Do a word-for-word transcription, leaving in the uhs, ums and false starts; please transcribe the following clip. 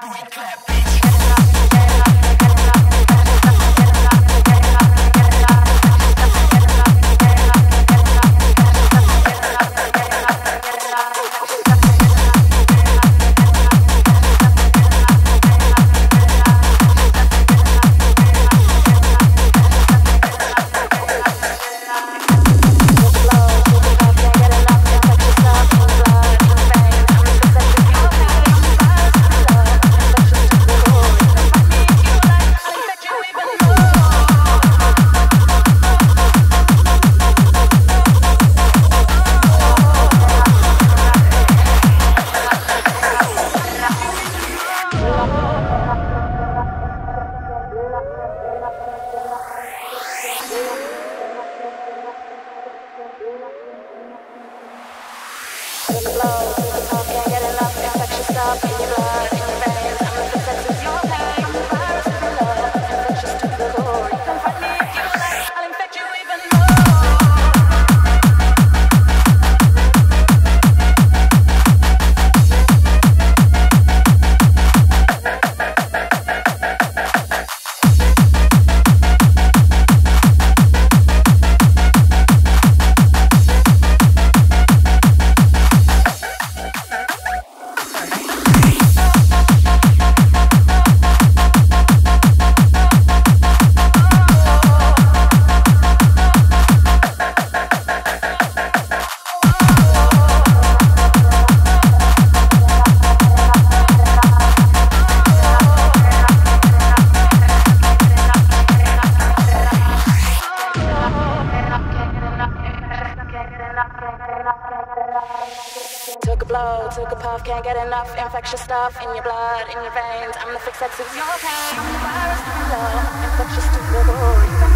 Took a blow, took a puff, can't get enough. Infectious stuff in your blood, in your veins. I'm the fix that soothes your pain. I'm the virus below, infectious to the core.